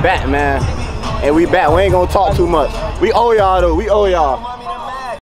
back, man. And we back. We ain't gonna talk too much. We owe y'all though. We owe y'all.